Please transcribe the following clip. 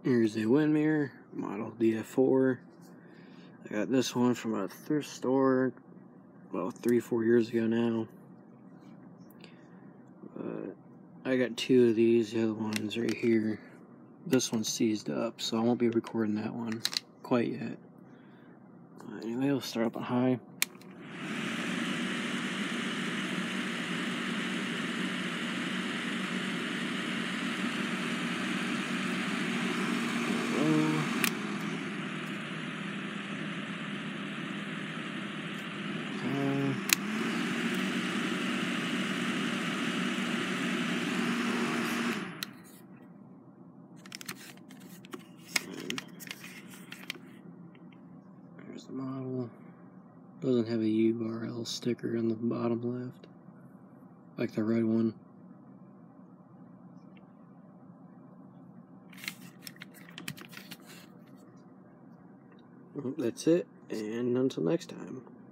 Here's a Windmere model DF-4. I got this one from a thrift store, well, 3-4 years ago now. I got two of these. The other one's right here. This one's seized up, so I won't be recording that one quite yet. Anyway, we'll start up on high. There's the model. Doesn't have a URL sticker on the bottom left, like the red one. Well, that's it, and until next time.